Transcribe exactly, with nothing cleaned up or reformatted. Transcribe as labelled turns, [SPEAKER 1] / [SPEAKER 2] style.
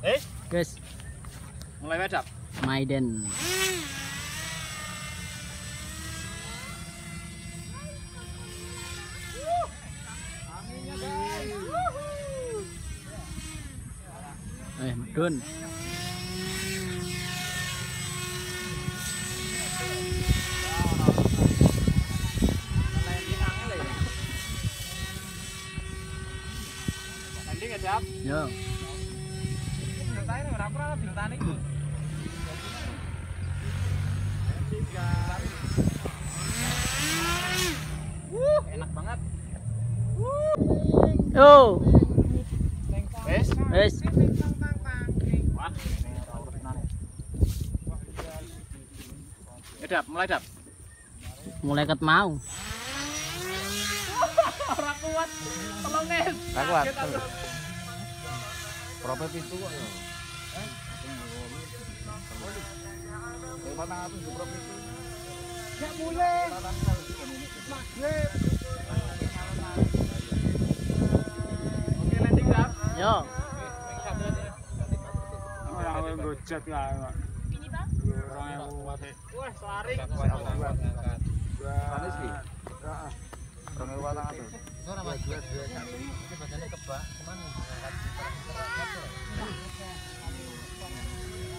[SPEAKER 1] Eh,
[SPEAKER 2] Guys,
[SPEAKER 1] mulai wedap.
[SPEAKER 2] Maiden. Eh, medun.
[SPEAKER 1] Landing ya, Dap.
[SPEAKER 2] Yo.
[SPEAKER 1] Ceritanya ora kurang ceritane iki. Wuh, enak banget.
[SPEAKER 2] Yo.
[SPEAKER 1] Wes,
[SPEAKER 2] Wes.
[SPEAKER 1] wah, ini ora urusan. Ya, Dap, mulai, Dap.
[SPEAKER 2] Mulai ket mau.
[SPEAKER 1] Ora kuat. Tolongin.
[SPEAKER 3] Ora kuat. Prope pintu kok ya. Eh? Eh, patang atus di prope itu.
[SPEAKER 1] Ya mulai. Maghrib. Oke, landing, Dap.
[SPEAKER 2] Yo.
[SPEAKER 1] Ora kowe gojat kae kok. Ini, Bang? dua ribu. Wah, selaring.
[SPEAKER 3] Panis iki. Heeh. dua ribu patang atus.
[SPEAKER 2] Ora Mas. Iki badannya kebak, cuman ngangkat